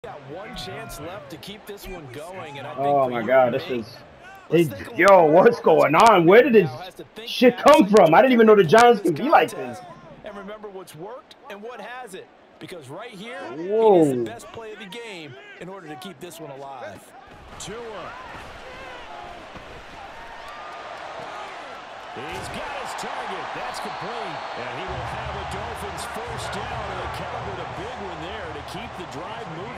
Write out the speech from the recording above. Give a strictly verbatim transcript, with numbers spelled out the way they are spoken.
Got one chance left to keep this one going, and I think oh my God, this is. Hey, yo, what's going on? Where did this shit come from? I didn't even know the Giants can be like this. And remember what's worked and what hasn't, because right here, Whoa. it is the best play of the game in order to keep this one alive. Tua. He's got his target. That's complete. And he will have a Dolphins first down, and they counted a big one there to keep the drive moving.